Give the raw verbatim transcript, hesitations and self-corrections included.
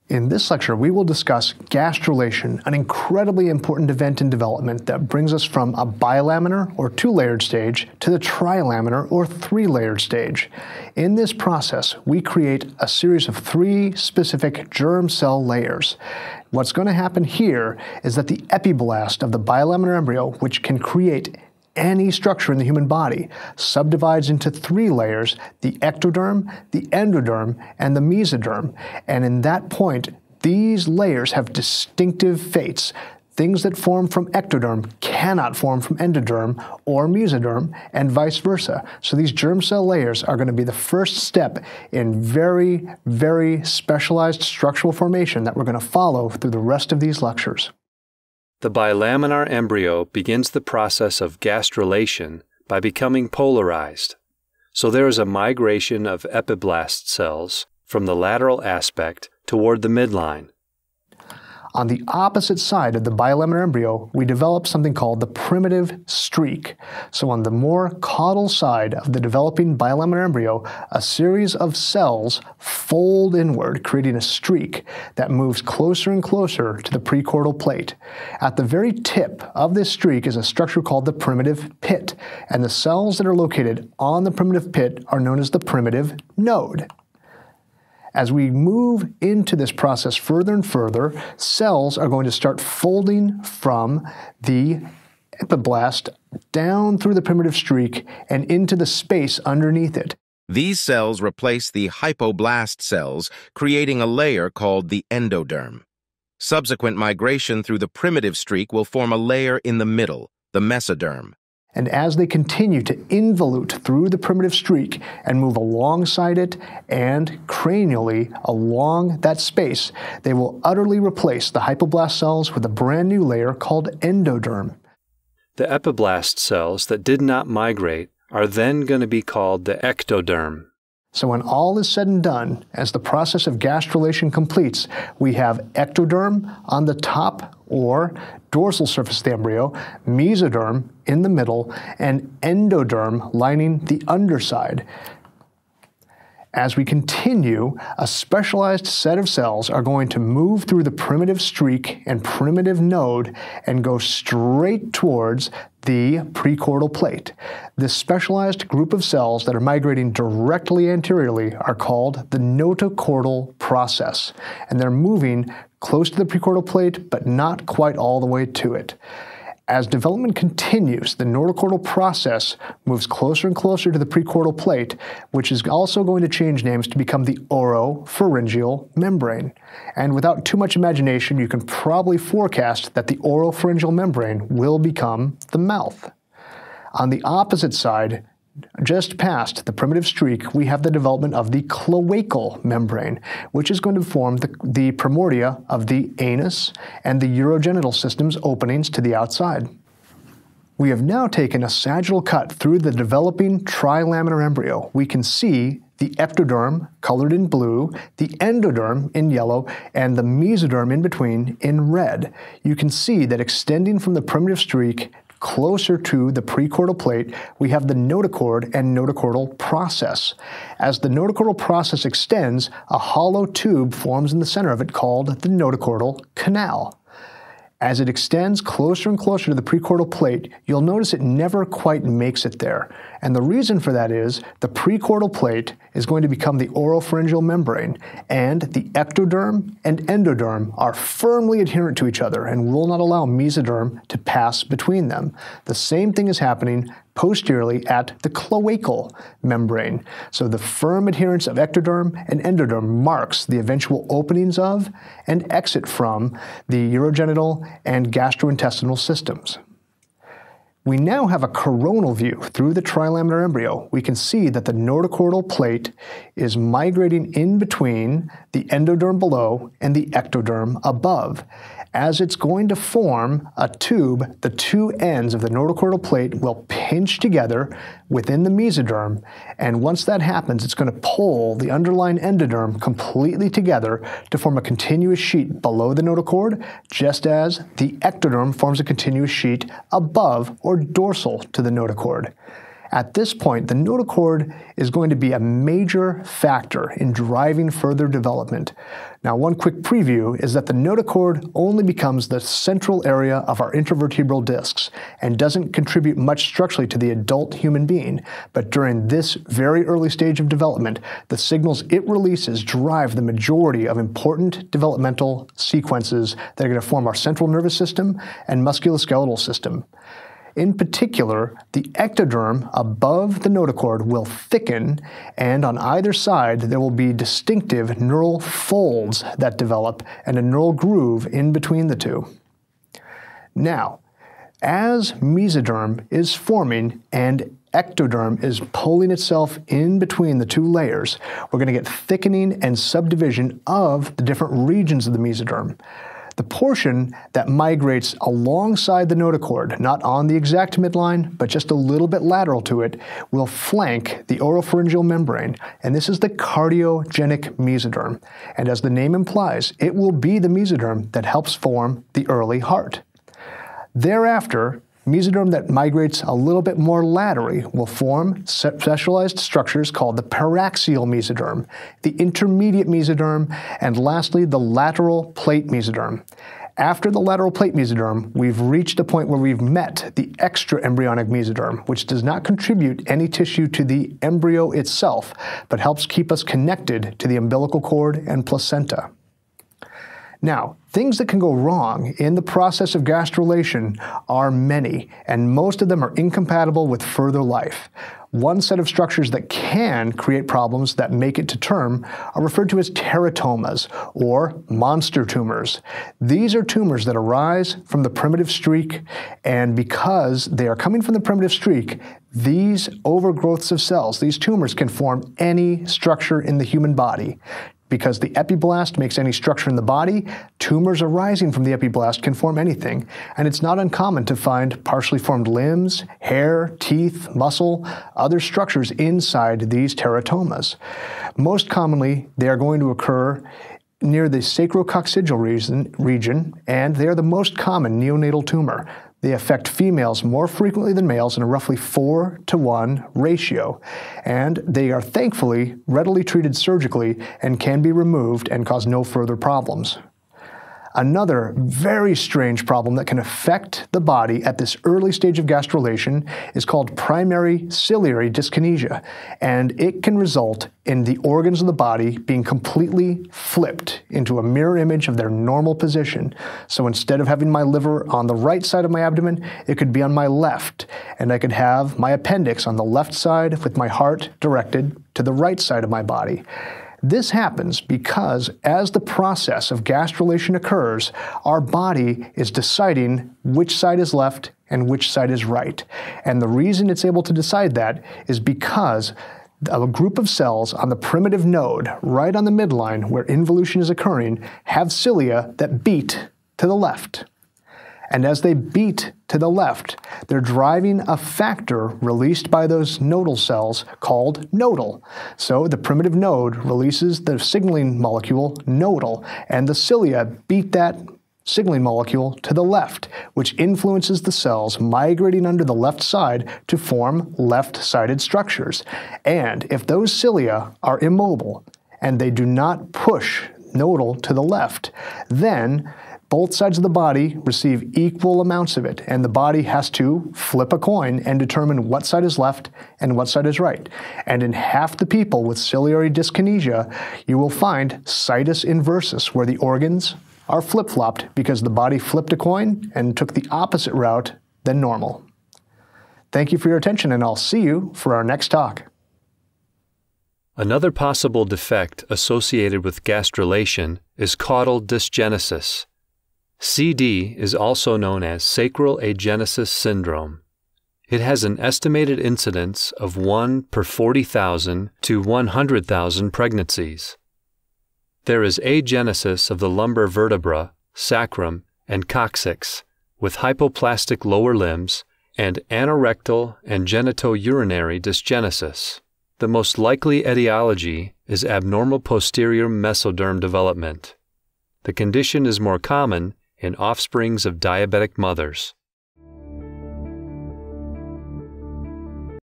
In this lecture, we will discuss gastrulation, an incredibly important event in development that brings us from a bilaminar or two-layered stage to the trilaminar or three-layered stage. In this process, we create a series of three specific germ cell layers. What's going to happen here is that the epiblast of the bilaminar embryo, which can create any structure in the human body, subdivides into three layers: the ectoderm, the endoderm, and the mesoderm. And in that point, these layers have distinctive fates. Things that form from ectoderm cannot form from endoderm or mesoderm, and vice versa. So these germ cell layers are going to be the first step in very, very specialized structural formation that we're going to follow through the rest of these lectures. The bilaminar embryo begins the process of gastrulation by becoming polarized. So there is a migration of epiblast cells from the lateral aspect toward the midline. On the opposite side of the bilaminar embryo, we develop something called the primitive streak. So on the more caudal side of the developing bilaminar embryo, a series of cells fold inward, creating a streak that moves closer and closer to the precaudal plate. At the very tip of this streak is a structure called the primitive pit, and the cells that are located on the primitive pit are known as the primitive node. As we move into this process further and further, cells are going to start folding from the epiblast down through the primitive streak and into the space underneath it. These cells replace the hypoblast cells, creating a layer called the endoderm. Subsequent migration through the primitive streak will form a layer in the middle, the mesoderm. And as they continue to involute through the primitive streak and move alongside it and cranially along that space, they will utterly replace the hypoblast cells with a brand new layer called endoderm. The epiblast cells that did not migrate are then going to be called the ectoderm. So when all is said and done, as the process of gastrulation completes, we have ectoderm on the top or dorsal surface of the embryo, mesoderm in the middle, and endoderm lining the underside. As we continue, a specialized set of cells are going to move through the primitive streak and primitive node and go straight towards the precaudal plate. This specialized group of cells that are migrating directly anteriorly are called the notochordal process, and they're moving close to the precaudal plate but not quite all the way to it. As development continues, the notochordal process moves closer and closer to the precaudal plate, which is also going to change names to become the oropharyngeal membrane. And without too much imagination, you can probably forecast that the oropharyngeal membrane will become the mouth. On the opposite side, just past the primitive streak, we have the development of the cloacal membrane, which is going to form the, the primordia of the anus and the urogenital system's openings to the outside. We have now taken a sagittal cut through the developing trilaminar embryo. We can see the ectoderm, colored in blue, the endoderm in yellow, and the mesoderm in between in red. You can see that extending from the primitive streak closer to the precaudal plate, we have the notochord and notochordal process. As the notochordal process extends, a hollow tube forms in the center of it called the notochordal canal. As it extends closer and closer to the precaudal plate, you'll notice it never quite makes it there. And the reason for that is the precaudal plate is going to become the oropharyngeal membrane, and the ectoderm and endoderm are firmly adherent to each other and will not allow mesoderm to pass between them. The same thing is happening posteriorly at the cloacal membrane. So the firm adherence of ectoderm and endoderm marks the eventual openings of and exit from the urogenital and gastrointestinal systems. We now have a coronal view through the trilaminar embryo. We can see that the notochordal plate is migrating in between the endoderm below and the ectoderm above. As it's going to form a tube, the two ends of the notochordal plate will pinch together within the mesoderm, and once that happens, it's going to pull the underlying endoderm completely together to form a continuous sheet below the notochord, just as the ectoderm forms a continuous sheet above or dorsal to the notochord. At this point, the notochord is going to be a major factor in driving further development. Now, one quick preview is that the notochord only becomes the central area of our intervertebral discs and doesn't contribute much structurally to the adult human being. But during this very early stage of development, the signals it releases drive the majority of important developmental sequences that are going to form our central nervous system and musculoskeletal system. In particular, the ectoderm above the notochord will thicken, and on either side there will be distinctive neural folds that develop and a neural groove in between the two. Now, as mesoderm is forming and ectoderm is pulling itself in between the two layers, we're going to get thickening and subdivision of the different regions of the mesoderm. The portion that migrates alongside the notochord, not on the exact midline, but just a little bit lateral to it, will flank the oropharyngeal membrane, and this is the cardiogenic mesoderm. And as the name implies, it will be the mesoderm that helps form the early heart. Thereafter, mesoderm that migrates a little bit more laterally will form specialized structures called the paraxial mesoderm, the intermediate mesoderm, and lastly, the lateral plate mesoderm. After the lateral plate mesoderm, we've reached a point where we've met the extraembryonic mesoderm, which does not contribute any tissue to the embryo itself, but helps keep us connected to the umbilical cord and placenta. Now, things that can go wrong in the process of gastrulation are many, and most of them are incompatible with further life. One set of structures that can create problems that make it to term are referred to as teratomas, or monster tumors. These are tumors that arise from the primitive streak, and because they are coming from the primitive streak, these overgrowths of cells, these tumors, can form any structure in the human body. Because the epiblast makes any structure in the body, tumors arising from the epiblast can form anything, and it's not uncommon to find partially formed limbs, hair, teeth, muscle, other structures inside these teratomas. Most commonly, they are going to occur near the sacrococcygeal region, region, and they are the most common neonatal tumor. They affect females more frequently than males in a roughly four to one ratio, and they are thankfully readily treated surgically and can be removed and cause no further problems. Another very strange problem that can affect the body at this early stage of gastrulation is called primary ciliary dyskinesia, and it can result in the organs of the body being completely flipped into a mirror image of their normal position. So instead of having my liver on the right side of my abdomen, it could be on my left, and I could have my appendix on the left side with my heart directed to the right side of my body. This happens because as the process of gastrulation occurs, our body is deciding which side is left and which side is right. And the reason it's able to decide that is because a group of cells on the primitive node, right on the midline where involution is occurring, have cilia that beat to the left. And as they beat to the left, they're driving a factor released by those nodal cells called nodal. So the primitive node releases the signaling molecule nodal, and the cilia beat that signaling molecule to the left, which influences the cells migrating under the left side to form left-sided structures. And if those cilia are immobile and they do not push nodal to the left, then both sides of the body receive equal amounts of it, and the body has to flip a coin and determine what side is left and what side is right. And in half the people with ciliary dyskinesia, you will find situs inversus, where the organs are flip-flopped because the body flipped a coin and took the opposite route than normal. Thank you for your attention, and I'll see you for our next talk. Another possible defect associated with gastrulation is caudal dysgenesis. C D is also known as sacral agenesis syndrome. It has an estimated incidence of one per forty thousand to one hundred thousand pregnancies. There is agenesis of the lumbar vertebra, sacrum, and coccyx, with hypoplastic lower limbs, and anorectal and genitourinary dysgenesis. The most likely etiology is abnormal posterior mesoderm development. The condition is more common in offsprings of diabetic mothers.